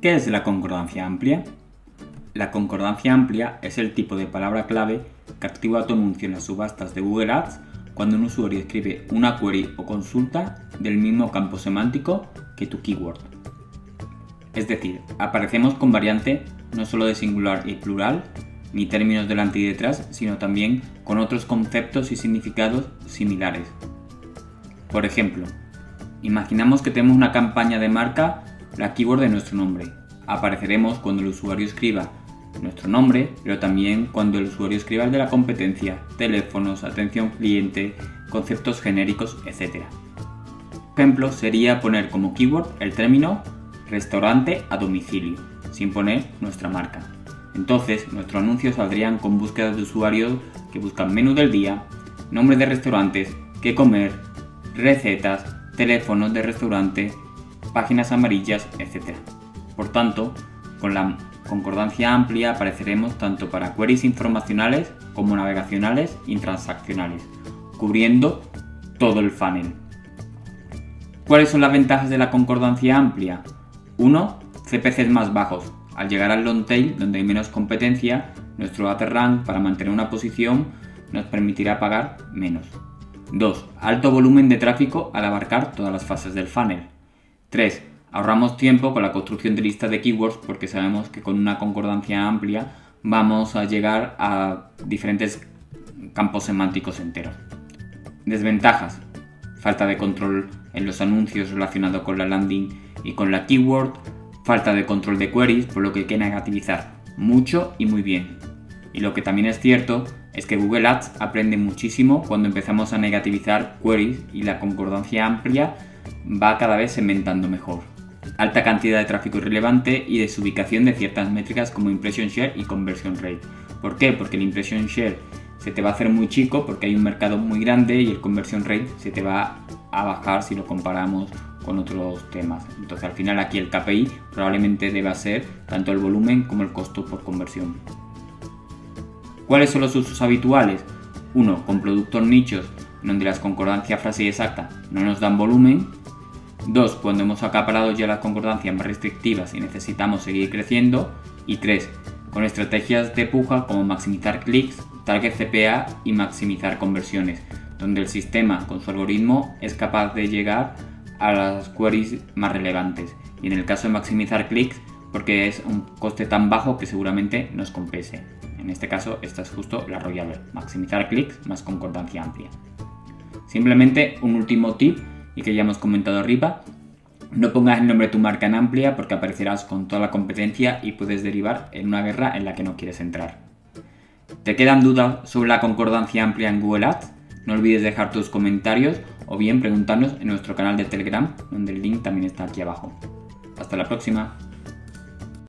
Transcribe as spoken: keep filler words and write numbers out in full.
¿Qué es la concordancia amplia? La concordancia amplia es el tipo de palabra clave que activa tu anuncio en las subastas de Google Ads cuando un usuario escribe una query o consulta del mismo campo semántico que tu keyword. Es decir, aparecemos con variante no solo de singular y plural, ni términos delante y detrás, sino también con otros conceptos y significados similares. Por ejemplo, imaginamos que tenemos una campaña de marca, la keyword de nuestro nombre. Apareceremos cuando el usuario escriba nuestro nombre, pero también cuando el usuario escriba el de la competencia, teléfonos, atención cliente, conceptos genéricos, etcétera. Ejemplo sería poner como keyword el término restaurante a domicilio, sin poner nuestra marca. Entonces, nuestros anuncios saldrían con búsquedas de usuarios que buscan menú del día, nombres de restaurantes, qué comer, recetas, teléfonos de restaurante, páginas amarillas, etcétera. Por tanto, con la concordancia amplia apareceremos tanto para queries informacionales como navegacionales y transaccionales, cubriendo todo el funnel. ¿Cuáles son las ventajas de la concordancia amplia? uno. C P Cs más bajos. Al llegar al long tail, donde hay menos competencia, nuestro ad rank para mantener una posición nos permitirá pagar menos. dos. Alto volumen de tráfico al abarcar todas las fases del funnel. tres. Ahorramos tiempo con la construcción de listas de keywords porque sabemos que con una concordancia amplia vamos a llegar a diferentes campos semánticos enteros. Desventajas. Falta de control en los anuncios relacionados con la landing y con la keyword. Falta de control de queries, por lo que hay que negativizar mucho y muy bien. Y lo que también es cierto es que Google Ads aprende muchísimo cuando empezamos a negativizar queries y la concordancia amplia va cada vez segmentando mejor. Alta cantidad de tráfico irrelevante y desubicación de ciertas métricas como Impression Share y Conversion Rate. ¿Por qué? Porque el Impression Share se te va a hacer muy chico porque hay un mercado muy grande y el Conversion Rate se te va a bajar si lo comparamos con otros temas. Entonces al final aquí el K P I probablemente deba ser tanto el volumen como el costo por conversión. ¿Cuáles son los usos habituales? uno. Con productos nichos donde las concordancias frase y exacta no nos dan volumen. dos. Cuando hemos acaparado ya las concordancias más restrictivas y necesitamos seguir creciendo. Y tres. Con estrategias de puja como maximizar clics, target C P A y maximizar conversiones, donde el sistema con su algoritmo es capaz de llegar a las queries más relevantes. Y en el caso de maximizar clics, porque es un coste tan bajo que seguramente nos compense. En este caso, esta es justo la Royal, maximizar clics más concordancia amplia. Simplemente un último tip y que ya hemos comentado arriba: no pongas el nombre de tu marca en amplia porque aparecerás con toda la competencia y puedes derivar en una guerra en la que no quieres entrar. ¿Te quedan dudas sobre la concordancia amplia en Google Ads? No olvides dejar tus comentarios o bien preguntarnos en nuestro canal de Telegram, donde el link también está aquí abajo. Hasta la próxima.